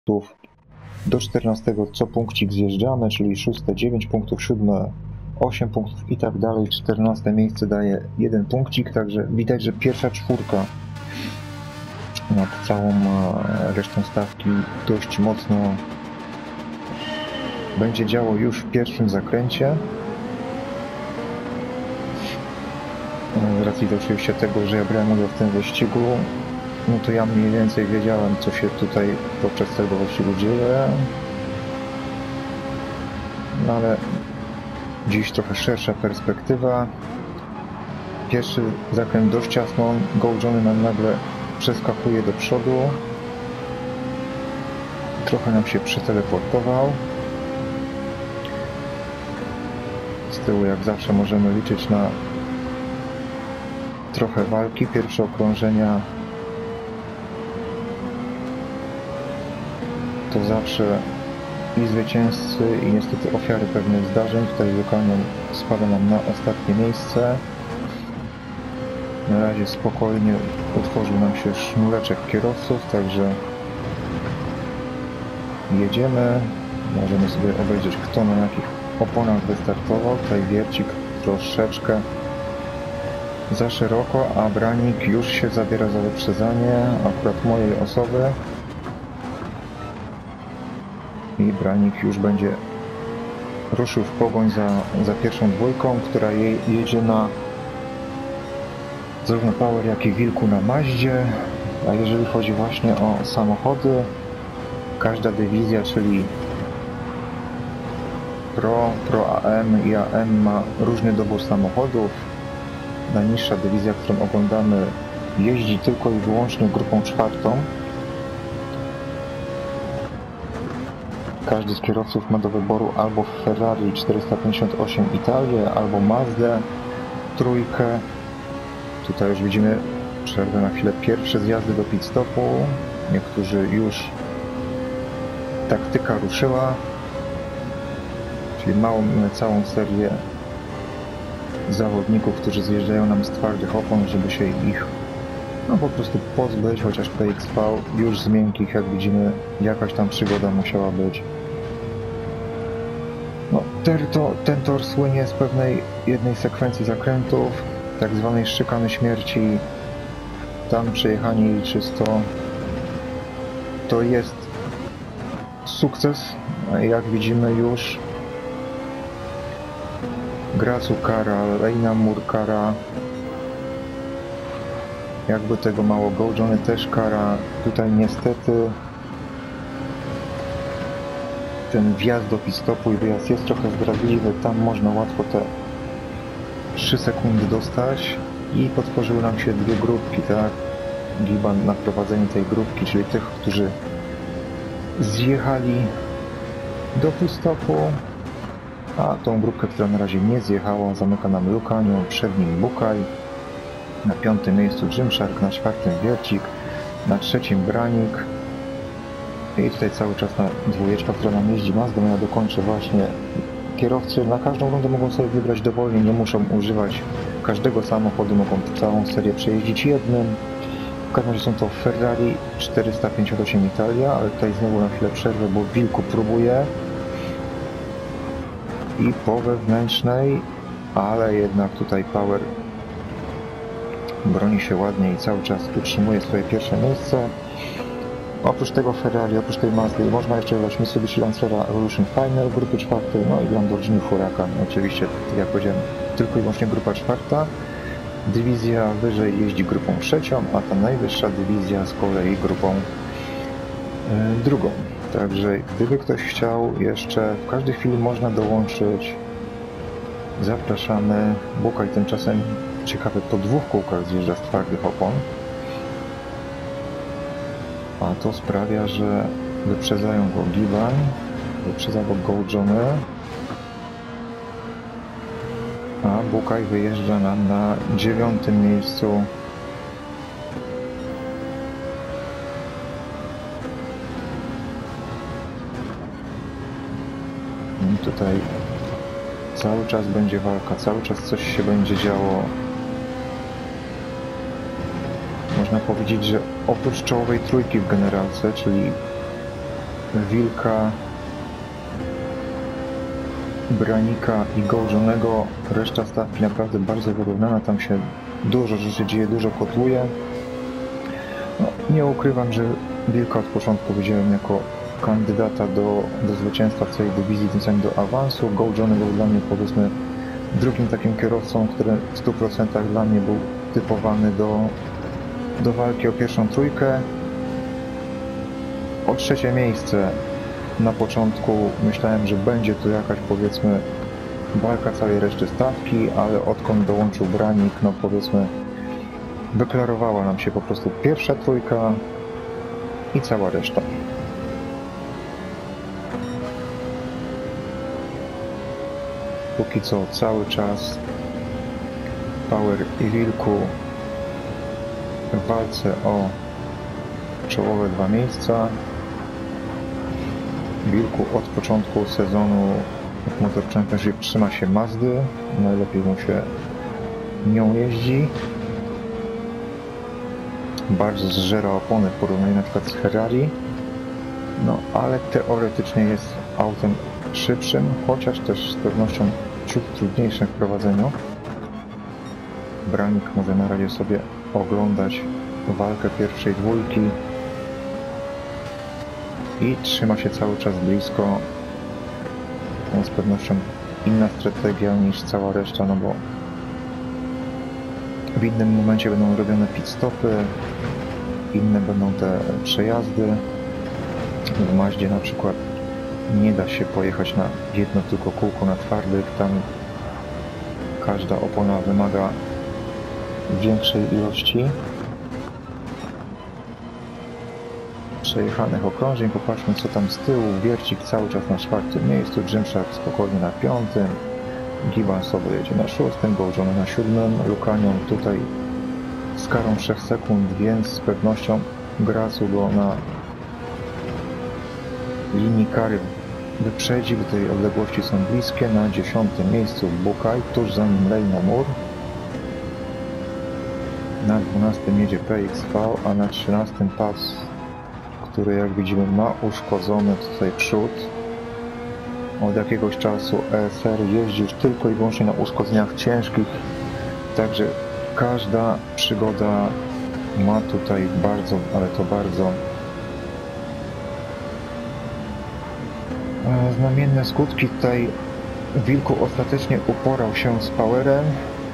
do 14 co punkcik zjeżdżamy, czyli 6 9 punktów, 7 8 punktów i tak dalej. 14 miejsce daje 1 punkcik, także widać, że pierwsza czwórka nad całą resztą stawki dość mocno będzie działo już w pierwszym zakręcie. Z racji to oczywiście tego, że ja brałem udział w tym wyścigu, no to ja mniej więcej wiedziałem, co się tutaj podczas tego wyścigu dzieje. No ale dziś trochę szersza perspektywa. Pierwszy zakręt dość ciasno, Go Johnny nam nagle przeskakuje do przodu. Trochę nam się przeteleportował. Z tyłu jak zawsze możemy liczyć na trochę walki. Pierwsze okrążenia to zawsze i zwycięzcy, i niestety ofiary pewnych zdarzeń. Tutaj lokalnie spada nam na ostatnie miejsce. Na razie spokojnie utworzył nam się sznureczek kierowców, także jedziemy. Możemy sobie obejrzeć, kto na jakich oponach wystartował. Tutaj wiercik troszeczkę za szeroko, a Branik już się zabiera za wyprzedzanie akurat mojej osoby. I Branik już będzie ruszył w pogoń za pierwszą dwójką, która jedzie na zarówno Power, jak i Wilku na Mazdzie. A jeżeli chodzi właśnie o samochody, każda dywizja, czyli Pro AM i AM ma różny dobór samochodów. Najniższa dywizja, którą oglądamy, jeździ tylko i wyłącznie grupą czwartą. Każdy z kierowców ma do wyboru albo Ferrari 458 Italię, albo Mazdę trójkę. Tutaj już widzimy przerwę na chwilę, pierwsze zjazdy do pit stopu. Niektórzy już taktyka ruszyła, czyli mamy całą serię zawodników, którzy zjeżdżają nam z twardych opon, żeby się ich po prostu pozbyć, chociaż PXV już z miękkich, jak widzimy, jakaś tam przygoda musiała być. No, ten tor słynie z pewnej jednej sekwencji zakrętów, tak zwanej szykany śmierci. Tam przejechanie czysto to jest sukces, jak widzimy już Gracu kara, Reina Mur kara. Jakby tego mało, Go Johnny też kara. Tutaj niestety ten wjazd do pit stopu i wyjazd jest trochę zdradliwy. Tam można łatwo te 3 sekundy dostać i potworzyły nam się dwie grupki, tak? Giban na prowadzeniu tej grupki, czyli tych, którzy zjechali do pit stopu, a tą grupkę, która na razie nie zjechała, zamyka nam Lukaniu, przed nim Bukaj, na 5. miejscu Gymshark, na 4. Wiercik, na 3. Branik i tutaj cały czas na dwójeczka, która nam jeździ Mazdą. Ja dokończę właśnie. Kierowcy na każdą rundę mogą sobie wybrać dowolnie, nie muszą używać każdego samochodu, mogą całą serię przejeździć jednym. W każdym razie są to Ferrari 458 Italia, ale tutaj znowu na chwilę przerwę, bo Wilku próbuje i po wewnętrznej, ale jednak tutaj Power broni się ładnie i cały czas utrzymuje swoje pierwsze miejsce. Oprócz tego Ferrari, oprócz tej Mazdy można jeszcze dodać Mitsubishi Lancera Evolution Final grupy 4, no i Lamborghini Huracan. Oczywiście, tak jak powiedziałem, tylko i wyłącznie grupa 4. Dywizja wyżej jeździ grupą 3, a ta najwyższa dywizja z kolei grupą 2. Także gdyby ktoś chciał jeszcze, w każdej chwili można dołączyć. Zapraszamy. Bukaj tymczasem, ciekawe, po 2 kółkach zjeżdża z twardych opon. A to sprawia, że wyprzedzają go Giban, wyprzedza go Go Johnny, a Bukaj wyjeżdża nam na 9. miejscu. I tutaj cały czas będzie walka, cały czas coś się będzie działo. Można powiedzieć, że oprócz czołowej trójki w generalce, czyli Wilka, Branika i Gołżonego. Reszta stawki naprawdę bardzo wyrównana, tam się dużo rzeczy dzieje, dużo kotluje. No, nie ukrywam, że Wilka od początku widziałem jako kandydata do zwycięstwa w całej dywizji, tym samym do awansu. Gołżony był dla mnie, powiedzmy, drugim takim kierowcą, który w 100% dla mnie był typowany do walki o pierwszą trójkę. O trzecie miejsce na początku myślałem, że będzie tu jakaś, powiedzmy, walka całej reszty stawki, ale odkąd dołączył Branik, no powiedzmy, wyklarowała nam się po prostu pierwsza trójka i cała reszta. Póki co cały czas Power i Wilku w walce o czołowe 2 miejsca. Wilku od początku sezonu w Motor Championship trzyma się Mazdy, najlepiej mu się nią jeździ. Bardzo zżera opony w porównaniu na przykład z Ferrari, no ale teoretycznie jest autem szybszym, chociaż też z pewnością ciut trudniejszym w prowadzeniu. Branik może na razie sobie oglądać walkę pierwszej dwójki i trzyma się cały czas blisko. Z pewnością inna strategia niż cała reszta, no bo w innym momencie będą robione pit stopy, inne będą te przejazdy. W Mazdzie na przykład nie da się pojechać na jedno tylko kółko na twardych, tam każda opona wymaga większej ilości przejechanych okrążeń. Popatrzmy, co tam z tyłu. Wiercik cały czas na 4. miejscu, Gymshark spokojnie na 5. Gibbon sobie jedzie na 6, Gołżony na 7. Lukanion tutaj z karą 3 sekund, więc z pewnością Grasu go na linii kary wyprzedzi, bo tej odległości są bliskie. Na 10. miejscu Bukaj, tuż za nim Lejna Mur. Na 12. jedzie PXV, a na 13. pas, który jak widzimy ma uszkodzony tutaj przód. Od jakiegoś czasu ESR jeździ już tylko i wyłącznie na uszkodzeniach ciężkich, także każda przygoda ma tutaj bardzo, ale to bardzo znamienne skutki. Tutaj Wilku ostatecznie uporał się z Powerem.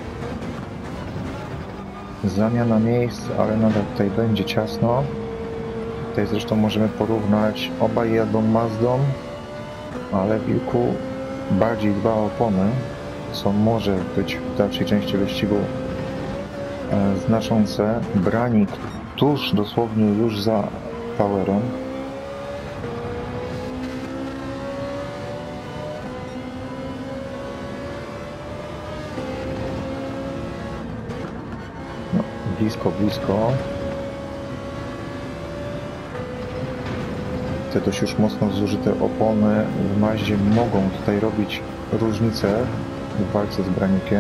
Zamiana miejsc, ale nadal tutaj będzie ciasno. Tutaj zresztą możemy porównać, obaj jadą Mazdą, ale Wilku bardziej dba o opony, co może być w dalszej części wyścigu znaczące. Branik tuż, dosłownie już za Powerem. No, blisko. Te dość już mocno zużyte opony w Mazdzie mogą tutaj robić różnicę w walce z Branikiem.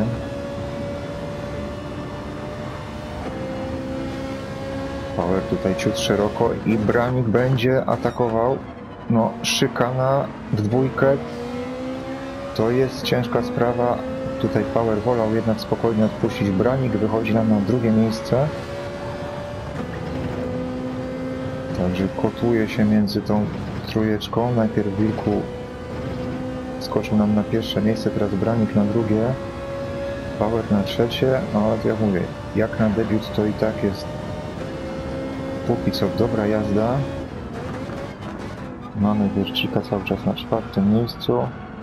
Power tutaj ciut szeroko i Branik będzie atakował. No, szykana w dwójkę to jest ciężka sprawa. Tutaj Power wolał jednak spokojnie odpuścić. Branik wychodzi nam na 2. miejsce. Także kotuje się między tą trójeczką. Najpierw Wilku skoczył nam na 1. miejsce, teraz Branik na 2. Power na 3. No ale to jak mówię, jak na debiut to i tak jest póki co dobra jazda. Mamy Wiercika cały czas na 4. miejscu.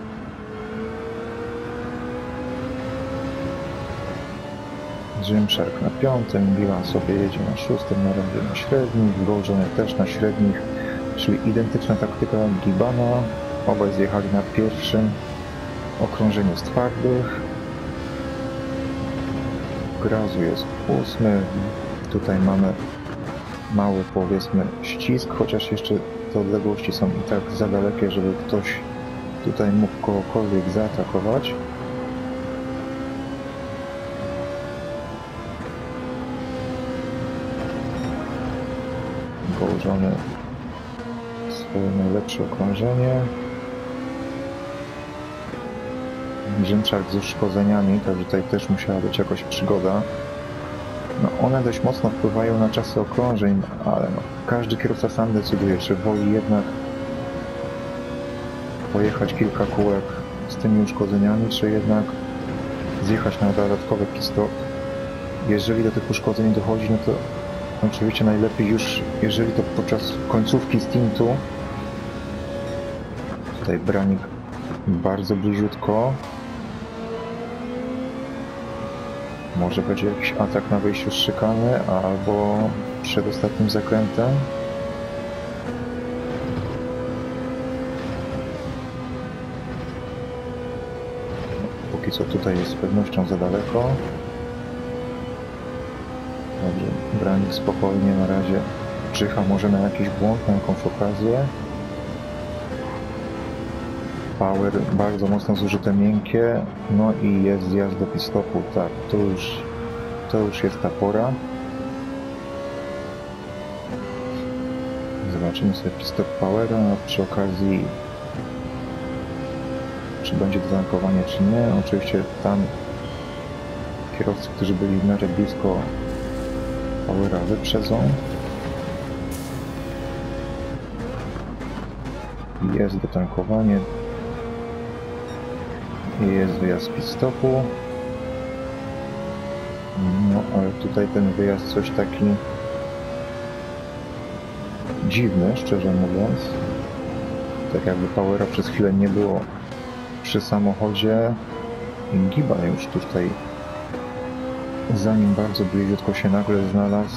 Gymshark na 5, Gibbon sobie jedzie na 6, na razie na średnich, Gołżony też na średnich, czyli identyczna taktyka Gibbona. Obaj zjechali na 1. okrążeniu z twardych. Grasu jest 8. Tutaj mamy mały, powiedzmy, ścisk, chociaż jeszcze te odległości są i tak za dalekie, żeby ktoś tutaj mógł kogokolwiek zaatakować. Gołżony swoje najlepsze okrążenie. Grzymczak z uszkodzeniami, także tutaj też musiała być jakaś przygoda. No one dość mocno wpływają na czasy okrążeń, ale no, każdy kierowca sam decyduje, czy woli jednak pojechać kilka kółek z tymi uszkodzeniami, czy jednak zjechać na dodatkowy pit stop. Jeżeli do tych uszkodzeń dochodzi, no to oczywiście najlepiej już, jeżeli to podczas końcówki stintu. Tutaj Branik bardzo bliziutko. Może będzie jakiś atak na wyjściu z szykany, albo przed ostatnim zakrętem. Póki co tutaj jest z pewnością za daleko. Dobrze, Branik spokojnie na razie czyha może na jakiś błąd, na jakąś okazję. Power bardzo mocno zużyte miękkie, no i jest zjazd do pit stopu, tak, to już jest ta pora. Zobaczymy sobie pit stop Powera, a przy okazji czy będzie dotankowanie czy nie. Oczywiście tam kierowcy, którzy byli w miarę blisko Powera, wyprzedzą. Jest dotankowanie. Jest wyjazd z pit stopu. No ale tutaj ten wyjazd coś taki dziwny, szczerze mówiąc. Tak jakby Powera przez chwilę nie było przy samochodzie. Giban już tutaj za nim bardzo bliziutko się nagle znalazł.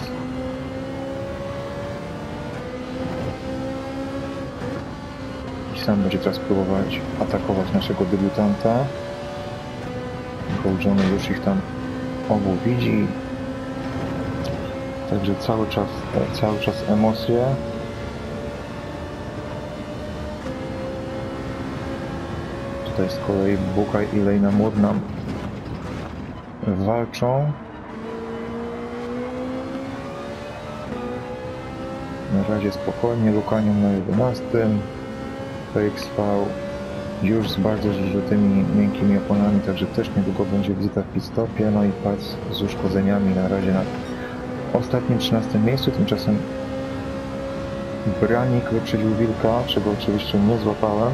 I sam będzie teraz próbować atakować naszego debiutanta. Gołżony już ich tam obu widzi. Także cały czas emocje. Tutaj z kolei Bukaj i Lejna Moore nam walczą. Na razie spokojnie, Lukanium na 11. PXV już z bardzo zużytymi miękkimi oponami, także też niedługo będzie wizyta w pit stopie. No i Pac z uszkodzeniami na razie na ostatnim 13 miejscu. Tymczasem Branik wyprzedził Wilka, czego oczywiście nie złapałem.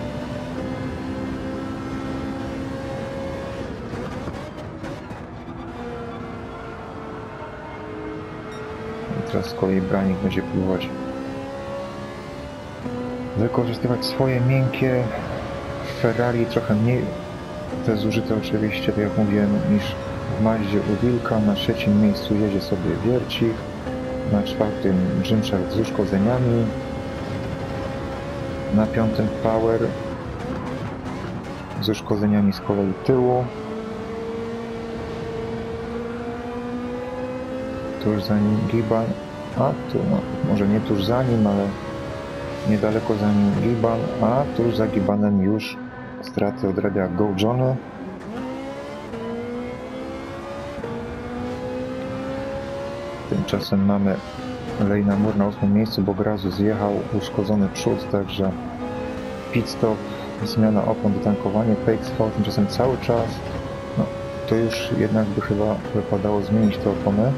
I teraz z kolei Branik będzie próbować wykorzystywać swoje miękkie. Ferrari trochę mniej te zużyte oczywiście, tak jak mówiłem, niż w Mazdzie u Wilka. Na trzecim miejscu jedzie sobie Wiercik, na czwartym Grzymczak z uszkodzeniami, na piątym Power z uszkodzeniami z kolei tyłu. Tuż za nim Giban, a tu no, może nie tuż za nim, ale niedaleko za nim Giban, a tuż za Gibanem już straty odrabia Gołżony. Tymczasem mamy Lejna Moore na 8 miejscu, bo Grazu zjechał uszkodzony przód, także pit stop, zmiana opon, dotankowanie. PXV tymczasem cały czas, no to już jednak by chyba wypadało zmienić te opony.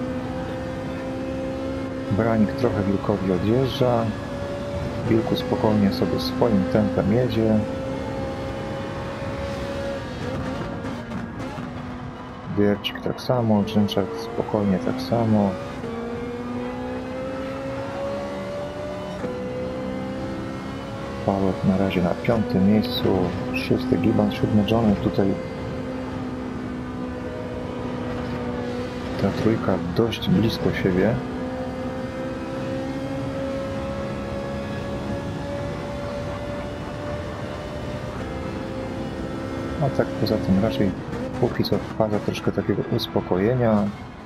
Branik trochę Wilkowi odjeżdża. Wilku spokojnie sobie swoim tempem jedzie. Wiercik tak samo, Grzymczak spokojnie tak samo. Power na razie na 5. miejscu, 6. Giban, 7. Johnny. Tutaj ta trójka dość blisko siebie. A tak poza tym raczej póki co faza troszkę takiego uspokojenia.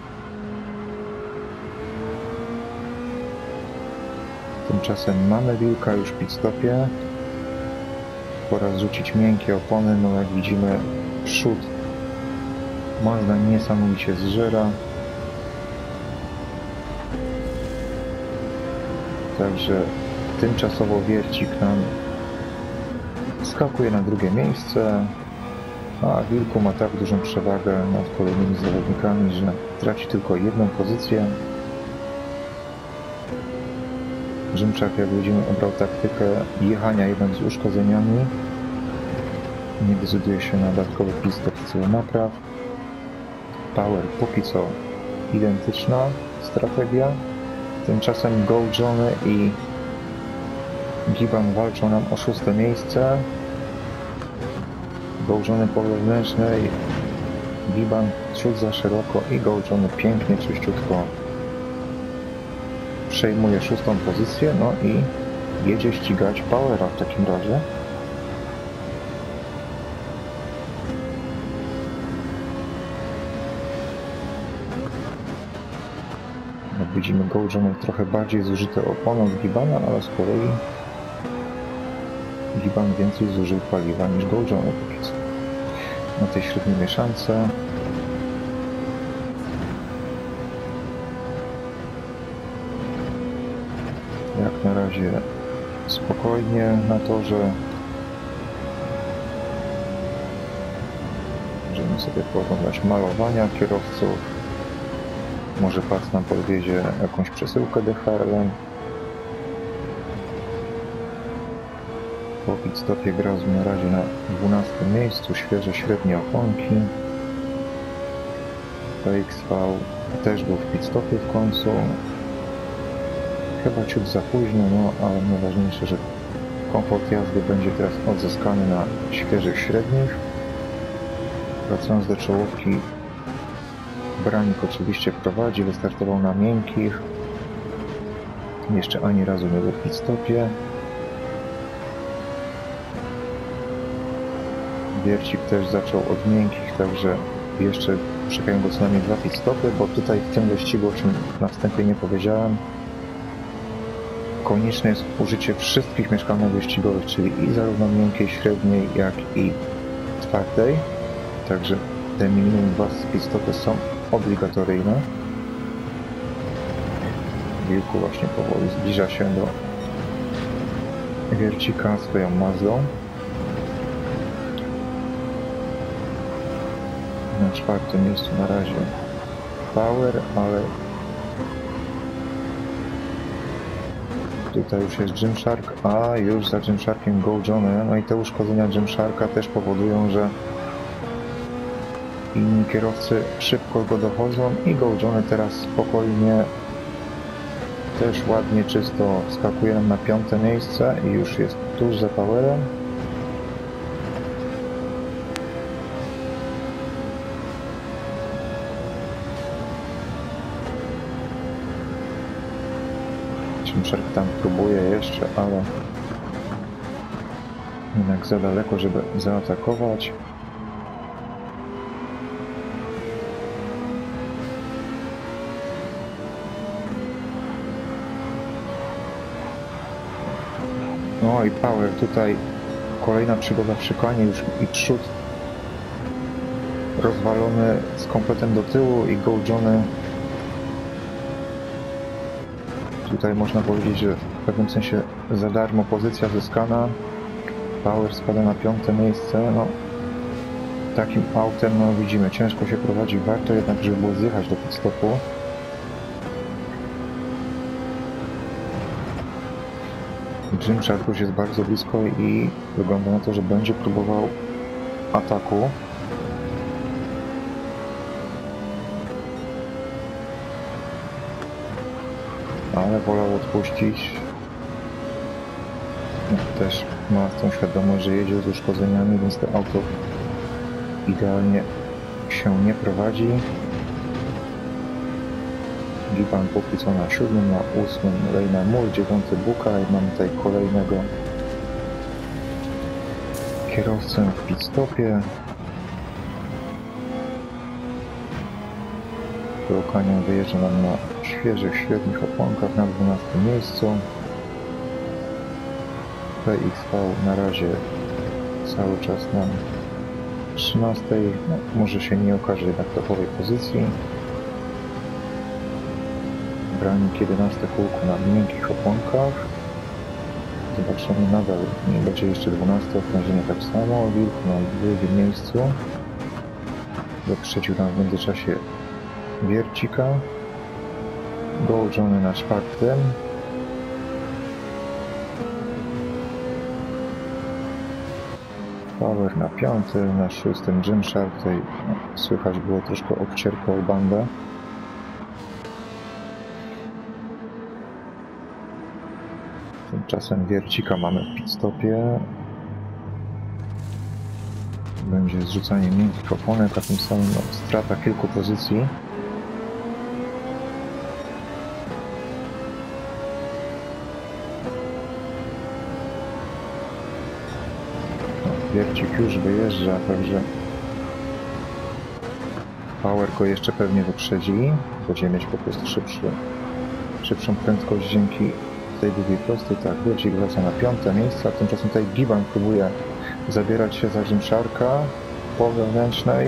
Tymczasem mamy Wilka już w pit stopie. Pora zrzucić miękkie opony, no jak widzimy przód Mazda niesamowicie zżera. Także Tymczasowo Wiercik nam skakuje na drugie miejsce, a Wilku ma tak dużą przewagę nad kolejnymi zawodnikami, że traci tylko jedną pozycję. Grzymczak, jak widzimy, obrał taktykę jechania jednak z uszkodzeniami. Nie decyduje się na dodatkowy pit stop w celu napraw. Power póki co identyczna strategia. Tymczasem Go Johnny i Gibbon walczą nam o 6. miejsce. Go Johnny po wewnętrznej, Gibbon ciut za szeroko i Go Johnny pięknie, czyściutko przejmuje 6. pozycję, no i jedzie ścigać Powera w takim razie. Jak widzimy, Go Johnny trochę bardziej zużyte opony od Gibbona, ale z kolei Gibbon więcej zużył paliwa niż Go Johnny póki co. Na tej średniej mieszance jak na razie spokojnie na torze. Możemy sobie pooglądać malowania kierowców. Może pas nam podwiezie jakąś przesyłkę DHL-em. Po pit stopie Grazu na razie na 12. miejscu, świeże średnie oponki. PXV też był w pit stopie w końcu. Chyba ciut za późno, no ale najważniejsze, że komfort jazdy będzie teraz odzyskany na świeżych średnich. Wracając do czołówki, Branik oczywiście prowadzi, wystartował na miękkich. Jeszcze ani razu nie był w pit stopie. Wiercik też zaczął od miękkich, także jeszcze czekają go co najmniej 2 pit stopy, bo tutaj w tym wyścigu, o czym na wstępie nie powiedziałem, konieczne jest użycie wszystkich mieszkanek wyścigowych, czyli i zarówno miękkiej, średniej, jak i twardej. Także te minimum 2 pit stopy są obligatoryjne. Wilku właśnie powoli zbliża się do Wiercika swoją Mazdą. Na 4. miejscu na razie Power, ale tutaj już jest Gymshark, a już za Gymsharkiem Go Johnny. No i te uszkodzenia Gymsharka też powodują, że inni kierowcy szybko go dochodzą i Go Johnny teraz spokojnie, też ładnie, czysto skakuje nam na 5. miejsce i już jest tuż za Powerem. Gymshark tam próbuje jeszcze, ale jednak za daleko, żeby zaatakować. No i Power tutaj kolejna przygoda w szykanie, już i przód rozwalony z kompletem do tyłu i Go Johnny tutaj można powiedzieć, że w pewnym sensie za darmo pozycja zyskana. Power spada na 5. miejsce. No, takim autem, no widzimy, ciężko się prowadzi, warto jednak, żeby było zjechać do pit stopu. Gymshark już jest bardzo blisko i wygląda na to, że będzie próbował ataku. Ale wolał odpuścić. No, też ma tą świadomość, że jedzie z uszkodzeniami, więc to auto idealnie się nie prowadzi. Gibbon póki co na 7, na 8 Lejna Mur, 9 Buka i mamy tutaj kolejnego kierowcę w pit stopie. Lokanion wyjeżdża nam na świeżych, średnich oponkach na 12. miejscu. PXV na razie cały czas na 13. No, może się nie okaże jednak topowej pozycji. Branik 11 kółko na miękkich oponkach. Zobaczymy, nadal nie będzie jeszcze 12 okrążenie tak samo. Wilk na drugim miejscu. Wyprzedził nam w międzyczasie Wiercika. Go Johnny na 4. Power na 5, na 6 Gymshark. Tutaj słychać było troszkę obcierkę o bandę. Tymczasem Wiercika mamy w pitstopie. Będzie zrzucanie miękkich oponek, a tym samym strata kilku pozycji. Wiercik już wyjeżdża, także Power go jeszcze pewnie wyprzedzi. Będzie mieć po prostu szybszą prędkość dzięki tej długiej prostej. Tak, Wiercik wraca na 5. miejsce, a tymczasem tutaj Giban próbuje zabierać się za Gymsharka po wewnętrznej.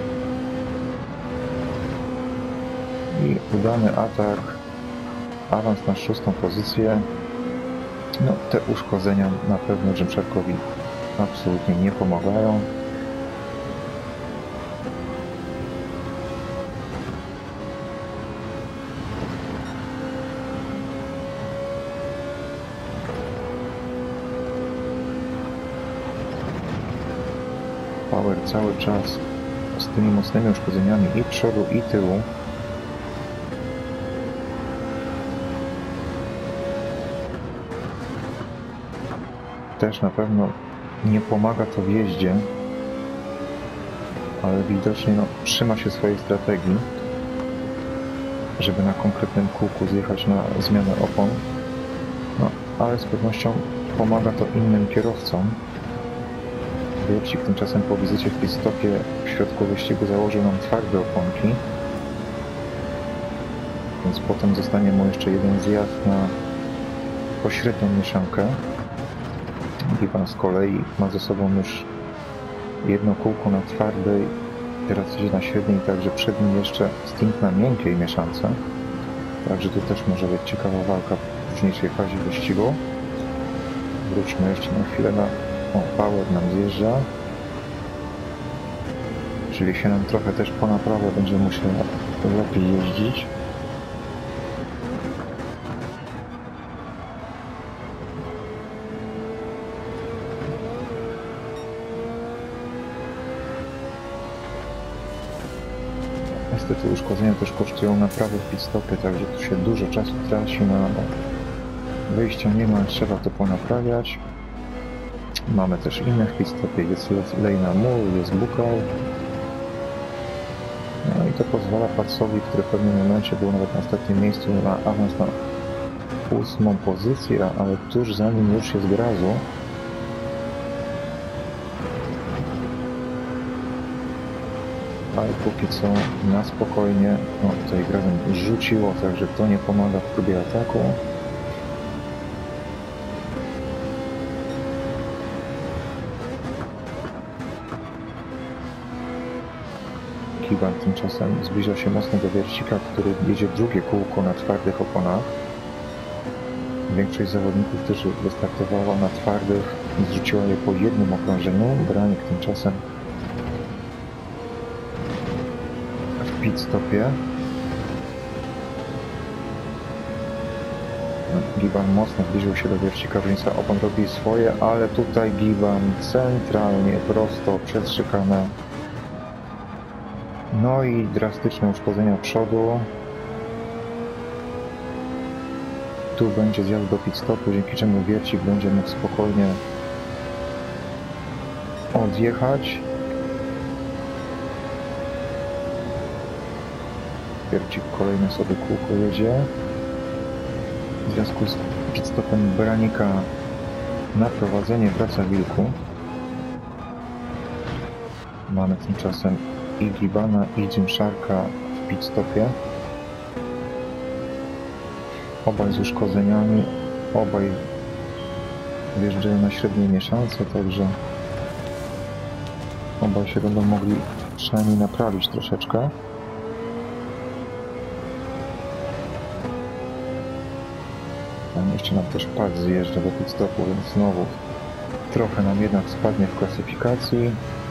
I udany atak, awans na 6. pozycję. No, te uszkodzenia na pewno Gymsharkowi absolutnie nie pomagają. Power cały czas z tymi mocnymi uszkodzeniami i przodu, i tyłu. Też na pewno nie pomaga to w jeździe, ale widocznie trzyma się swojej strategii, żeby na konkretnym kółku zjechać na zmianę opon. No, ale z pewnością pomaga to innym kierowcom. Wiercik tymczasem po wizycie w pitstopie w środku wyścigu założył nam twarde oponki, więc potem zostanie mu jeszcze jeden zjazd na pośrednią mieszankę. Giban z kolei ma ze sobą już jedno kółko na twardej, teraz idzie na średniej, także przed nim jeszcze stint na miękkiej mieszance. Także tu też może być ciekawa walka w późniejszej fazie wyścigu. Wróćmy jeszcze na chwilę na... O, Power nam zjeżdża. Czyli się nam trochę też po naprawę będzie musiał lepiej jeździć. Niestety uszkodzenia też kosztują naprawy w pitstopie, także tu się dużo czasu traci na wyjścia nie ma, trzeba to ponaprawiać. Mamy też innych w pitstopie, jest Lejna Moore, jest Bukal. No i to pozwala Patsowi, który w pewnym momencie był nawet na ostatnim miejscu, na awans na 8. pozycję, ale tuż za nim już jest Grazu. Ale póki co na spokojnie, no tutaj Grazem rzuciło, także to nie pomaga w próbie ataku. Giban tymczasem zbliża się mocno do Wiercika, który jedzie drugie kółko na twardych oponach. Większość zawodników, którzy wystartowała na twardych, zrzuciła je po jednym okrążeniu. Branik tymczasem w pitstopie. Giban mocno zbliżył się do Wiercika, Wrzyńca opon robi swoje, ale tutaj Giban centralnie, prosto przez szykanę. No i drastyczne uszkodzenia przodu. Tu będzie zjazd do pitstopu, dzięki czemu Wiercik będzie mógł spokojnie odjechać. Wiercik kolejne sobie kółko jedzie. W związku z pitstopem Branika na prowadzenie wraca Wilku. Mamy tymczasem i Gibana, i Gymsharka w pitstopie. Obaj z uszkodzeniami, obaj wjeżdżają na średniej mieszance, także obaj się będą mogli przynajmniej naprawić troszeczkę. Jeszcze nam też pad zjeżdża do pit stopu, więc znowu trochę nam jednak spadnie w klasyfikacji.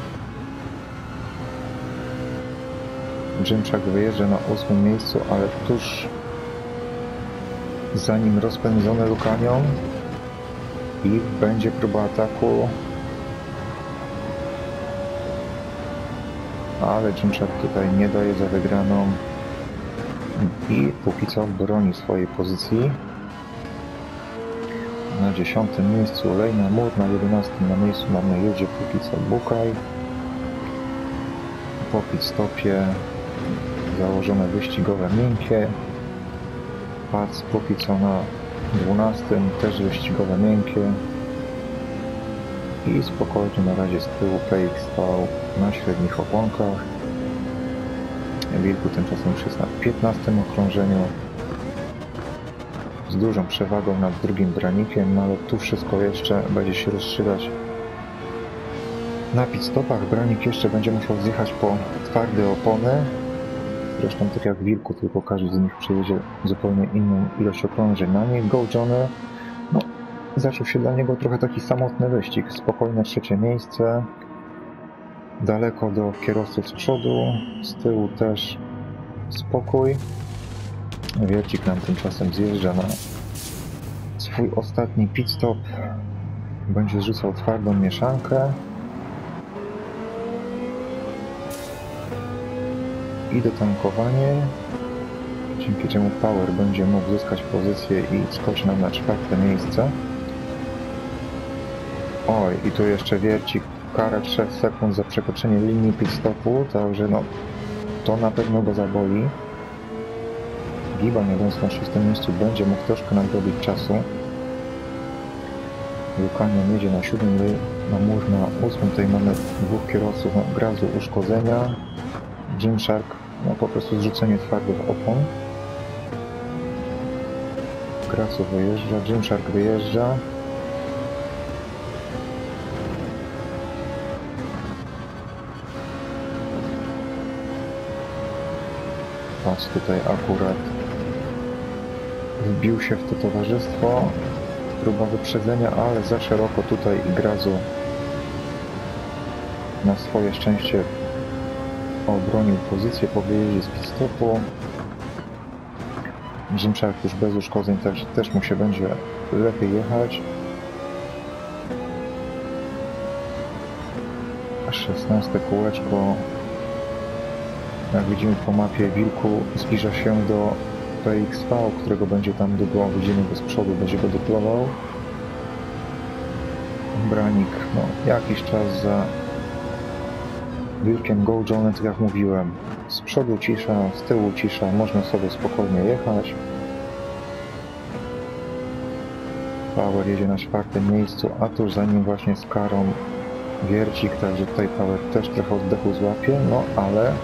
Gymshark wyjeżdża na 8. miejscu, ale tuż za nim rozpędzony Lucanion i będzie próba ataku, ale Gymshark tutaj nie daje za wygraną i póki co broni swojej pozycji. Na 10. miejscu Lejna Mur, na 11. na miejscu mamy jedzie póki co Bukaj. Po pit stopie założone wyścigowe miękkie. Pac póki co na 12. też wyścigowe miękkie. I spokojnie na razie z tyłu PXV na średnich opłonkach. Wilku tymczasem już jest na 15. okrążeniu. Z dużą przewagą nad drugim Branikiem, no ale tu wszystko jeszcze będzie się rozstrzygać na pit stopach. Branik jeszcze będzie musiał zjechać po twarde opony. Zresztą tak jak Wilku, tylko każdy z nich przyjedzie zupełnie inną ilość okrążeń na nich. Go Johnny, no zaczął się dla niego trochę taki samotny wyścig. Spokojne 3. miejsce. Daleko do kierowców z przodu, z tyłu też spokój. Wiercik nam tymczasem zjeżdża na swój ostatni pit stop. Będzie zrzucał twardą mieszankę. I dotankowanie, dzięki czemu Power będzie mógł zyskać pozycję i skoczyć nam na 4. miejsce. Oj, i tu jeszcze Wiercik kara 3 sekund za przekroczenie linii pit stopu, także no to na pewno go zaboli. Giban, jadąc na 6. miejscu, będzie mógł troszkę nadrobić czasu. Lucanion jedzie na 7. na Mur na 8. Tutaj mamy 2 kierowców na grazu uszkodzenia. Gymshark, no po prostu zrzucenie twardych opon. Grazu wyjeżdża, Gymshark wyjeżdża. Patrz, tutaj akurat wbił się w to towarzystwo. Próba wyprzedzenia, ale za szeroko tutaj i Grazu na swoje szczęście obronił pozycję po wyjeździe z pit stopu. Gymshark już bez uszkodzeń też mu się będzie lepiej jechać. 16. kółeczko. Jak widzimy po mapie, Wilku zbliża się do PXV, którego będzie tam dublował, widzimy go z przodu, będzie go dublował. Branik, no jakiś czas za Wilkiem. Go Johnny, tak jak mówiłem, z przodu cisza, z tyłu cisza, można sobie spokojnie jechać. Power jedzie na 4. miejscu, a tuż za nim właśnie z karą Wiercik, także tutaj Power też trochę oddechu złapie, no ale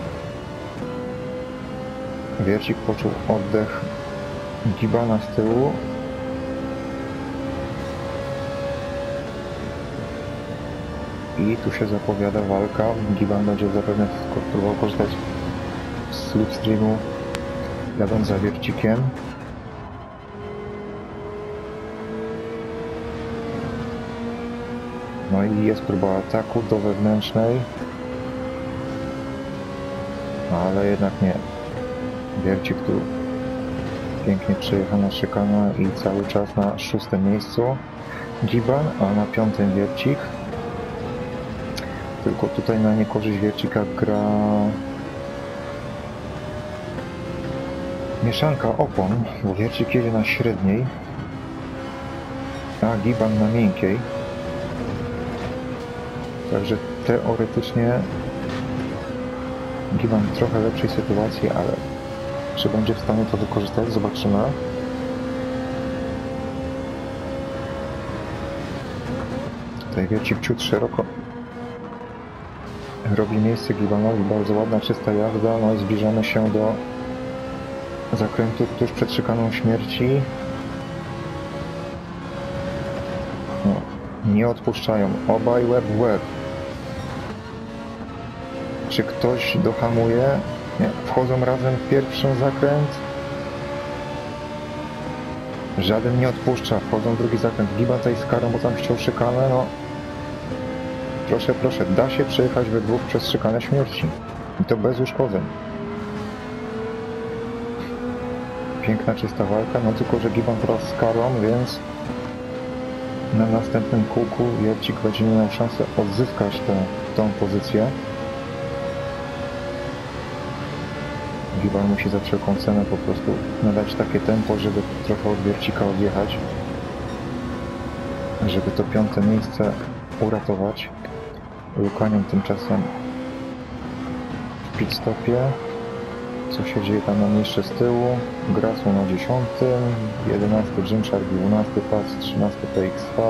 Wiercik poczuł oddech Gibana z tyłu. I tu się zapowiada walka. Giban będzie zapewne próbował korzystać z slipstreamu, jadąc za Wiercikiem. No i jest próba ataku do wewnętrznej. Ale jednak nie. Wiercik tu pięknie przejechana szykana i cały czas na 6. miejscu Giban, a na 5. Wiercik. Tylko tutaj na niekorzyść Wiercika gra mieszanka opon, bo Wiercik jedzie na średniej, a Giban na miękkiej. Także teoretycznie Giban w trochę lepszej sytuacji, ale czy będzie w stanie to wykorzystać? Zobaczymy. Tutaj Wiercik ciut szeroko robi miejsce Gibanowi, bardzo ładna, czysta jazda, no i zbliżamy się do zakrętu tuż przed szykaną śmierci. No, nie odpuszczają, obaj łeb w łeb. Czy ktoś dohamuje? Nie, wchodzą razem w pierwszy zakręt. Żaden nie odpuszcza, wchodzą w drugi zakręt. Giban tutaj z karą, bo tam chciał szykanę, no. Proszę, proszę, da się przejechać we dwóch przez szykanę śmierci. I to bez uszkodzeń. Piękna, czysta walka, no tylko, że Giban teraz z karą, więc na następnym kółku Wiercik będzie miał szansę odzyskać tą pozycję. Giban musi za wszelką cenę po prostu nadać takie tempo, żeby trochę od Wiercika odjechać, żeby to 5. miejsce uratować. Lukanion tymczasem w pit stopie. Co się dzieje tam jeszcze z tyłu? Grasło na 10, 11 Gymshark, 12 Pas, 13 PXV.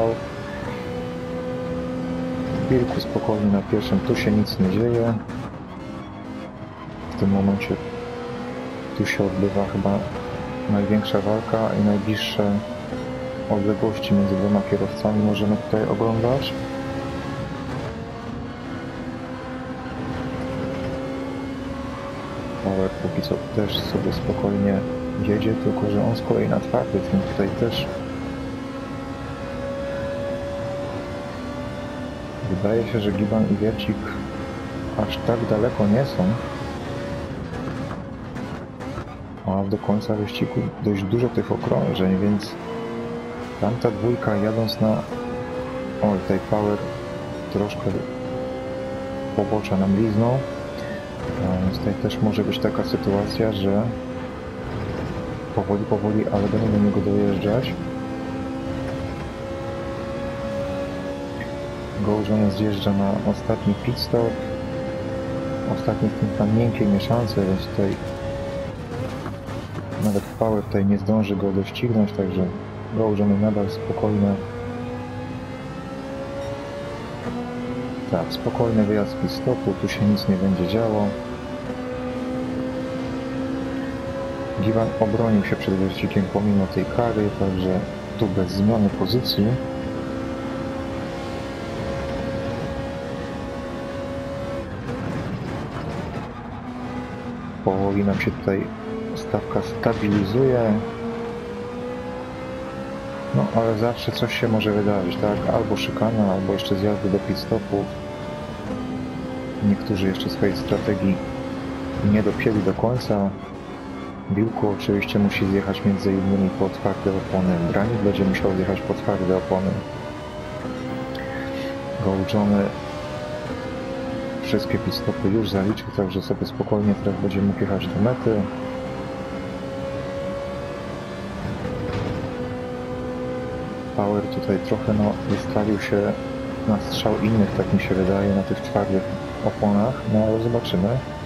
Wilku spokojnie na pierwszym, tu się nic nie dzieje. W tym momencie tu się odbywa chyba największa walka i najbliższe odległości między dwoma kierowcami możemy tutaj oglądać. Power póki co też sobie spokojnie jedzie, tylko że on z kolei na twardy, więc tutaj też wydaje się, że Giban i Wiercik aż tak daleko nie są. A do końca wyścigu dość dużo tych okrążeń, więc tamta dwójka jadąc na... Oj, tutaj Power troszkę pobocza nam liznął. Więc tutaj też może być taka sytuacja, że powoli, ale będę do niego dojeżdżać. Gołżony zjeżdża na ostatni pit stop. Ostatni w tym tam miękkiej mieszance, więc tutaj nawet Power tutaj nie zdąży go doścignąć, także Gołżony nadal spokojny. Tak, spokojny wyjazd z pit stopu, tu się nic nie będzie działo. Giban obronił się przed Wiercikiem pomimo tej kary, także tu bez zmiany pozycji. Powoli nam się tutaj stawka stabilizuje. No ale zawsze coś się może wydarzyć, tak? Albo szykana, albo jeszcze zjazdy do pit stopów. Niektórzy jeszcze swojej strategii nie dopięli do końca. Wilku oczywiście musi zjechać między innymi po twarde opony. Branik będzie musiał zjechać po twarde opony. Gołżony wszystkie pit stopy już zaliczył, także sobie spokojnie teraz będzie mógł jechać do mety. Power tutaj trochę wystawił się na strzał innych, tak mi się wydaje, na tych twardych oponach, no ale zobaczymy.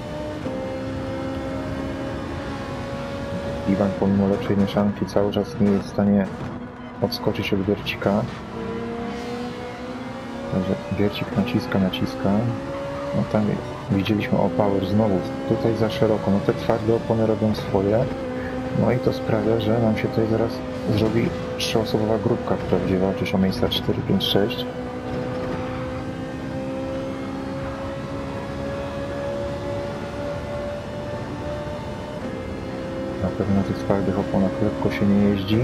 Iwan pomimo lepszej mieszanki cały czas nie jest w stanie odskoczyć od Wiercika. Także Wiercik naciska. No tam widzieliśmy Power znowu tutaj za szeroko, no te twarde opony robią swoje. No i to sprawia, że nam się tutaj zaraz zrobi 3-osobowa grupka, która będzie walczyć o miejsca 4, 5, 6. Na pewno na tych twardych oponach lekko się nie jeździ.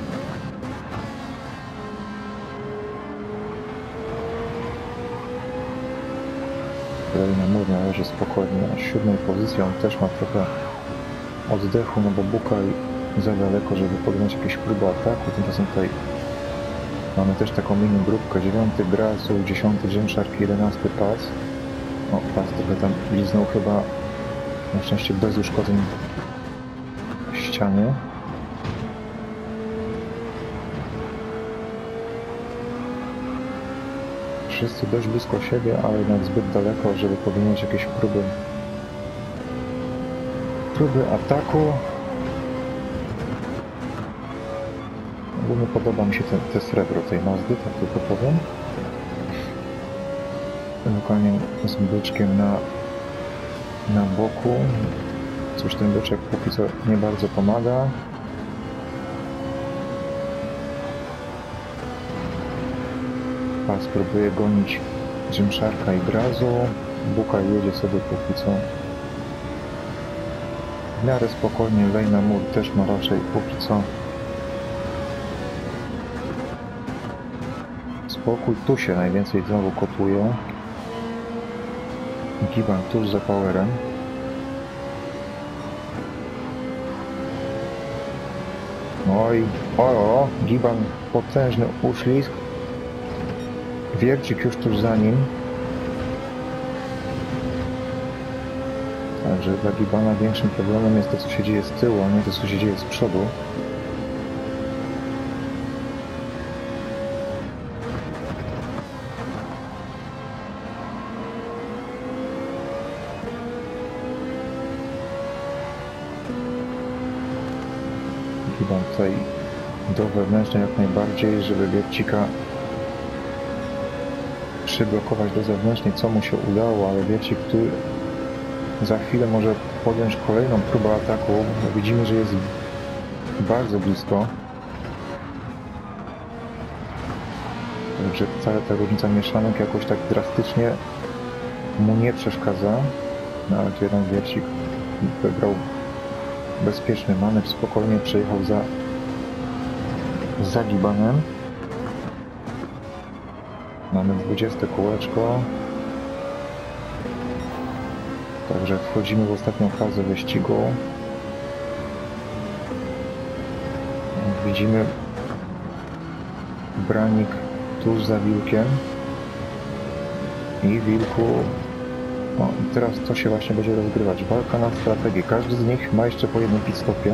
Kolejny mur należy spokojnie na 7. pozycji, on też ma trochę oddechu, no bo Bukaj za daleko, żeby podjąć jakieś próby ataku. Tymczasem tutaj mamy też taką mini grupkę. 9 Grasu, 10 Gymshark, 11 Pas. O, Pas trochę tam liznął chyba, na szczęście bez uszkodzeń ściany. Wszyscy dość blisko siebie, ale jednak zbyt daleko, żeby podjąć jakieś próby ataku. Ogólnie podoba mi się te srebro tej Mazdy, tak tylko powiem. Lokalnie z byczkiem na boku. Coś ten byczek póki co nie bardzo pomaga. Pas próbuje gonić Gymsharka i Grazu. Bukaj jedzie sobie póki co w miarę spokojnie. Lejna Mur też ma raczej póki co spokój. Tu się najwięcej znowu kotuje. Giban tuż za powerem. Oj, o, Giban potężny uślizg. Wiercik już tuż za nim. Także dla Gibana większym problemem jest to, co się dzieje z tyłu, a nie to, co się dzieje z przodu. Giban tutaj do wewnętrznej jak najbardziej, żeby Wiercika przyblokować do zewnętrznej, co mu się udało, ale Wiercik tu za chwilę może podjąć kolejną próbę ataku. Widzimy, że jest bardzo blisko. Także wcale ta różnica mieszanek jakoś tak drastycznie mu nie przeszkadza. Nawet jeden Wiercik wybrał bezpieczny manewr, spokojnie przejechał za Gibanem. Mamy 20 kółeczko. Także wchodzimy w ostatnią fazę wyścigu. Jak widzimy, Branik tuż za Wilkiem. I Wilku... O, i teraz to się właśnie będzie rozgrywać. Walka na strategię. Każdy z nich ma jeszcze po jednym pitstopie.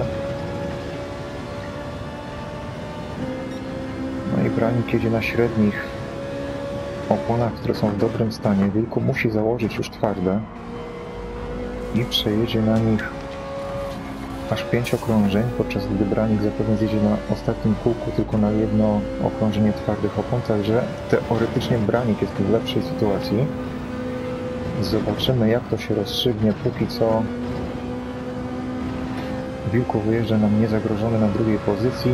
No i Branik jedzie na średnich oponach, które są w dobrym stanie. Wilku musi założyć już twarde. I przejedzie na nich aż 5 okrążeń, podczas gdy Branik zapewne zjedzie na ostatnim kółku tylko na jedno okrążenie twardych opon, także teoretycznie Branik jest w lepszej sytuacji. Zobaczymy, jak to się rozstrzygnie. Póki co Wilku wyjeżdża nam niezagrożony na drugiej pozycji.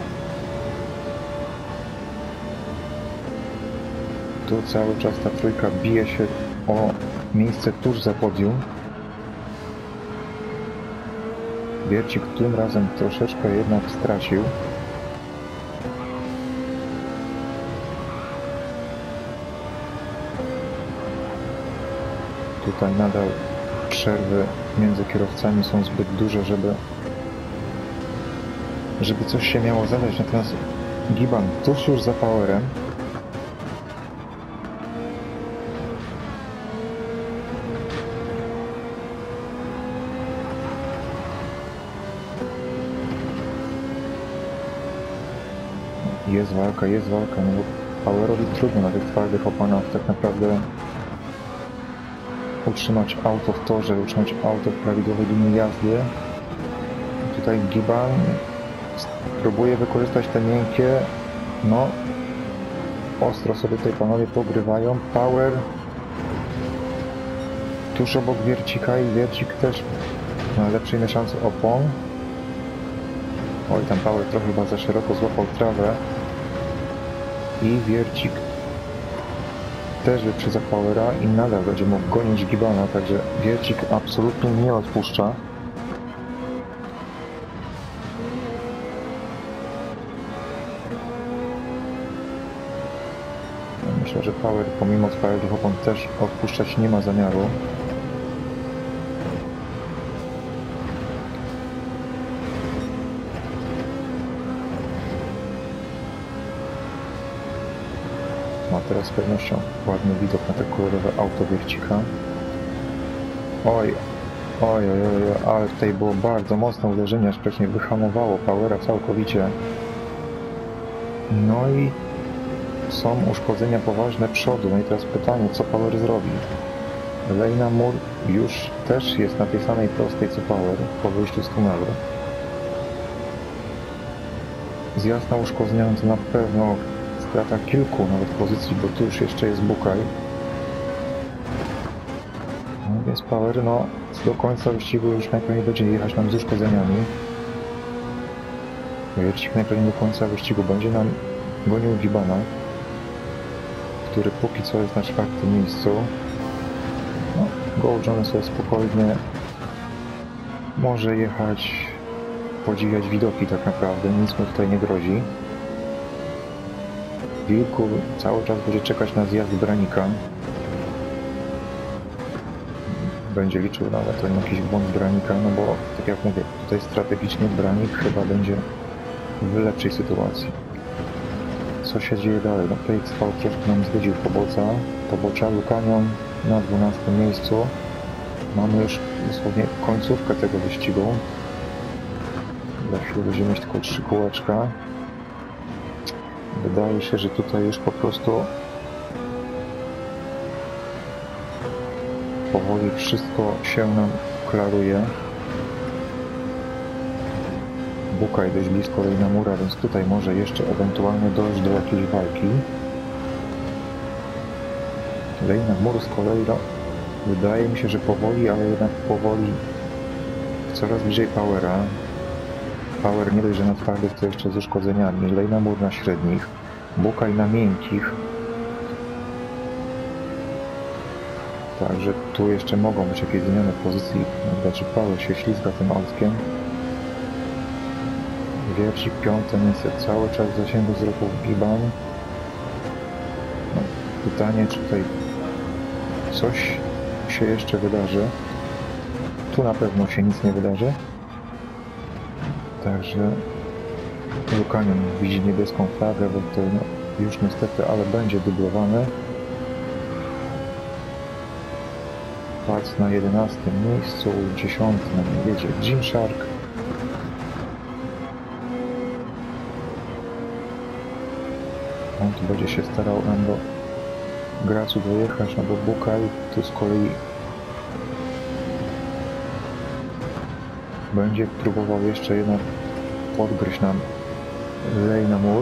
Tu cały czas ta trójka bije się o miejsce tuż za podium. Wiercik tym razem troszeczkę jednak stracił. Tutaj nadal przerwy między kierowcami są zbyt duże, żeby coś się miało zadać. Natomiast Giban tuż już za powerem. Jest walka, no bo Powerowi trudno na tych twardych oponach tak naprawdę utrzymać auto w torze, utrzymać auto w prawidłowej linii jazdy. Tutaj Giban próbuje wykorzystać te miękkie, no ostro sobie tutaj panowie pogrywają. Power tuż obok Wiercika i Wiercik też na lepszej mieszance opon. Oj, tam Power trochę chyba za szeroko złapał trawę. I Wiercik też wyprzedza Powera i nadal będzie mógł gonić Gibana, także Wiercik absolutnie nie odpuszcza. Myślę, że Power pomimo twardych opon też odpuszczać nie ma zamiaru. Ma teraz z pewnością ładny widok na te kolorowe auto Wiercika. Oj, ale tutaj było bardzo mocne uderzenie, aż wcześniej wyhamowało Powera całkowicie. No i są uszkodzenia poważne przodu. No i teraz pytanie, co Power zrobi? Lejna Mur już też jest na tej samej prostej co Power po wyjściu z tunelu. Zjazd na uszkodzenia to na pewno strata kilku nawet pozycji, bo tu już jeszcze jest Bukaj. No więc Power, no do końca wyścigu już najpewniej będzie jechać nam z uszkodzeniami. Wiercik najpewniej do końca wyścigu będzie nam gonił Gibana, który póki co jest na 4. miejscu. No, Go John sobie spokojnie może jechać, podziwiać widoki tak naprawdę, nic mu tutaj nie grozi. Wilku cały czas będzie czekać na zjazd Branika. Będzie liczył nawet na jakiś błąd Branika, no bo tak jak mówię, tutaj strategicznie Branik chyba będzie w lepszej sytuacji. Co się dzieje dalej? No PXV troszkę nam zwiedził pobocza, Lukanion na 12 miejscu. Mamy już dosłownie końcówkę tego wyścigu. Za chwilę będziemy mieć tylko 3 kółeczka. Wydaje się, że tutaj już po prostu powoli wszystko się nam klaruje. Bukaj dość blisko Lejna Mura, więc tutaj może jeszcze ewentualnie dojść do jakiejś walki. Lejna Mur z kolei, no, wydaje mi się, że powoli, ale jednak powoli coraz bliżej Powera. Power nie dość, że na twardych, to jeszcze z uszkodzeniami. Lejna Mur na średnich, Bukaj na miękkich. Także tu jeszcze mogą być jakieś zmiany pozycji. Znaczy Power się ślizga tym autkiem. Wierci piąte miejsce, cały czas w zasięgu wzroku Giban. No, pytanie, czy tutaj coś się jeszcze wydarzy. Tu na pewno się nic nie wydarzy. Także Lukanion widzi niebieską flagę, bo to no, już niestety, ale będzie dublowany. Pac na 11 miejscu, 10 jedzie Gymshark. On tu będzie się starał nam do Gracu dojechać, no bo Bukaj tu z kolei będzie próbował jeszcze jednak podgryźć nam Lejna Mur.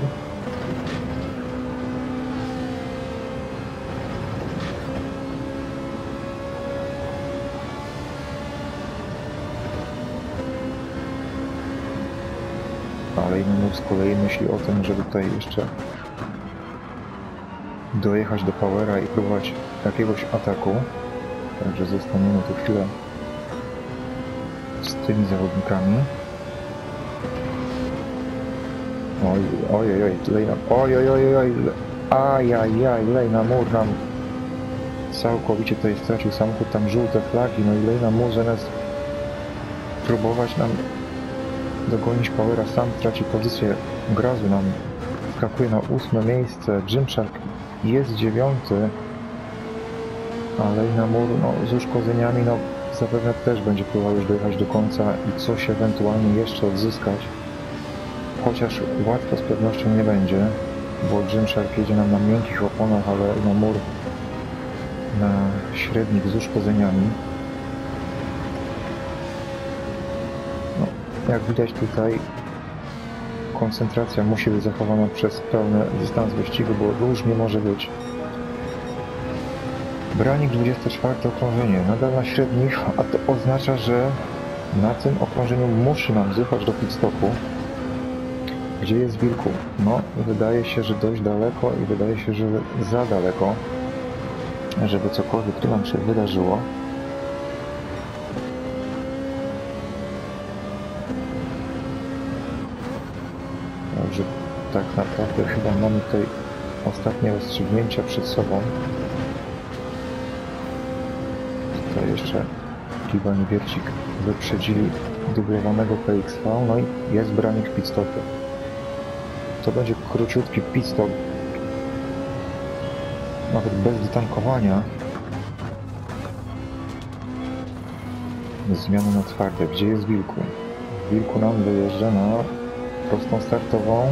A Lejna Mur z kolei myśli o tym, żeby tutaj jeszcze dojechać do Powera i próbować jakiegoś ataku. Także zostaniemy tu chwilę z tymi zawodnikami. Ojej, Lejna Mur nam całkowicie tutaj stracił samochód, tam żółte flagi, no i Lejna Mur zamiast próbować nam dogonić Powera, sam traci pozycję. Grazu nam skakuje na 8 miejsce, Gymshark jest 9, a Lejna Mur no, z uszkodzeniami no, zapewne też będzie próbował już dojechać do końca i coś ewentualnie jeszcze odzyskać. Chociaż łatwo z pewnością nie będzie, bo Gymshark jedzie nam na miękkich oponach, ale Lejna Mur na średnich z uszkodzeniami. No, jak widać tutaj koncentracja musi być zachowana przez pełny dystans wyścigu, bo różnie może być. Branik 24 okrążenie, nadal na średnich, a to oznacza, że na tym okrążeniu musi nam zjechać do pit-stopu. Gdzie jest Wilku? No, wydaje się, że dość daleko i wydaje się, że za daleko, żeby cokolwiek tu nam się wydarzyło. Także tak naprawdę chyba mamy tutaj ostatnie rozstrzygnięcia przed sobą. Tutaj jeszcze Giban i Wiercik wyprzedzili dublowanego PXV, no i jest Branik w pit-stopie. To będzie króciutki pit-stop, nawet bez dotankowania. Zmiana na twarde. Gdzie jest Wilku? Wilku nam wyjeżdża na prostą startową.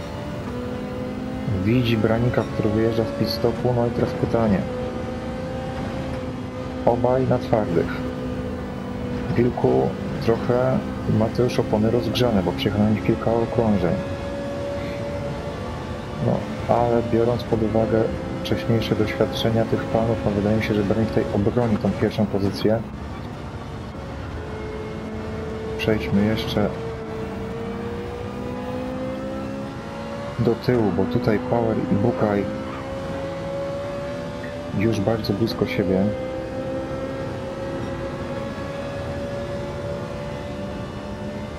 Widzi Branika, który wyjeżdża z pit-stopu. No i teraz pytanie. Obaj na twardych. Wilku trochę ma te już opony rozgrzane, bo przyjechał na nich kilka okrążeń. No, ale biorąc pod uwagę wcześniejsze doświadczenia tych panów, no wydaje mi się, że Branik tutaj obroni tą pierwszą pozycję. Przejdźmy jeszcze do tyłu, bo tutaj Power i Bukaj już bardzo blisko siebie.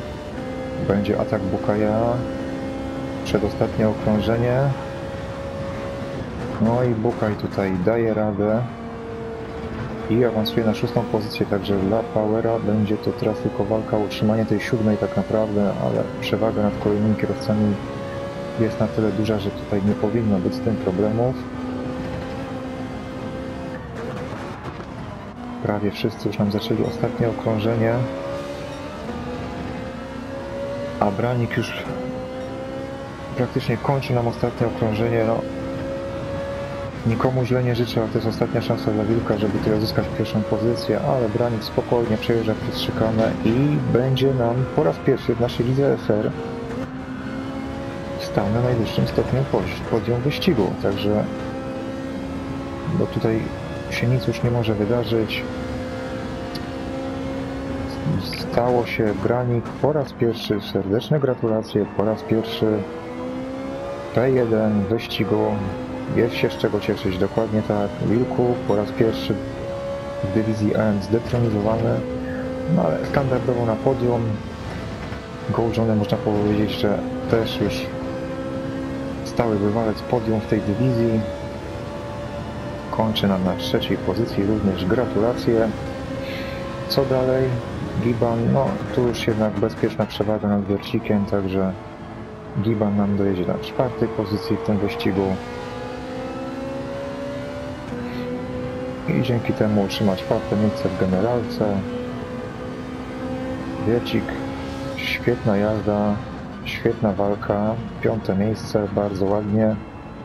Będzie atak Bukaja. Przedostatnie okrążenie. No i Bukaj tutaj daje radę i awansuje na 6. pozycję, także dla Powera będzie to teraz tylko walka o utrzymanie tej 7. tak naprawdę, ale przewaga nad kolejnymi kierowcami jest na tyle duża, że tutaj nie powinno być z tym problemów. Prawie wszyscy już nam zaczęli ostatnie okrążenie, a Branik już praktycznie kończy nam ostatnie okrążenie. No, nikomu źle nie życzę, ale to jest ostatnia szansa dla Wilka, żeby tutaj uzyskać pierwszą pozycję, ale Branik spokojnie przejeżdża przez szykanę i będzie nam po raz pierwszy w naszej lidze FR stał na najwyższym stopniu podium wyścigu, także bo tutaj się nic już nie może wydarzyć. Stało się, Branik po raz pierwszy, serdeczne gratulacje, po raz pierwszy P1 w wyścigu, jest się z czego cieszyć, dokładnie tak. Wilku po raz pierwszy w dywizji AM zdetronizowany, no ale standardowo na podium. Gold Johnny można powiedzieć, że też już stały bywalec podium w tej dywizji. Kończy nam na 3. pozycji, również gratulacje. Co dalej? Giban, no tu już jednak bezpieczna przewaga nad Wiercikiem, także Giban nam dojedzie na 4. pozycji w tym wyścigu i dzięki temu utrzyma 4. miejsce w generalce. Wiercik, świetna jazda, świetna walka, 5. miejsce, bardzo ładnie.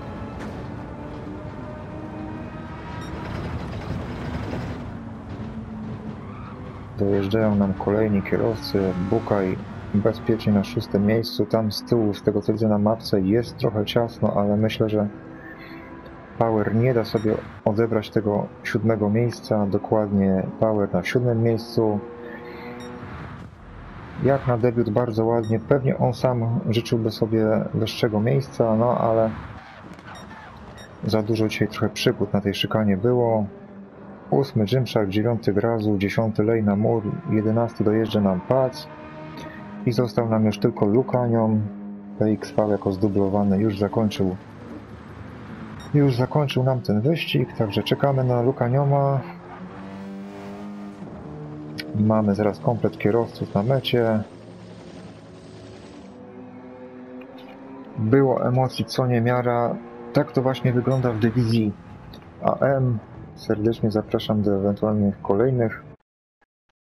Dojeżdżają nam kolejni kierowcy. Bukaj bezpiecznie na 6. miejscu. Tam z tyłu, z tego co widzę na mapce, jest trochę ciasno, ale myślę, że Power nie da sobie odebrać tego 7. miejsca. Dokładnie Power na 7. miejscu. Jak na debiut bardzo ładnie. Pewnie on sam życzyłby sobie wyższego miejsca, no ale za dużo dzisiaj trochę przygód na tej szykanie było. 8. Gymshark, 9. Grazu, 10. Lejna Mur, 11. dojeżdża nam Pac i został nam już tylko Lukanion. PXV jako zdublowany już zakończył nam ten wyścig, także czekamy na Lukanioma. Mamy zaraz komplet kierowców na mecie. Było emocji co niemiara. Tak to właśnie wygląda w dywizji AM. Serdecznie zapraszam do ewentualnych kolejnych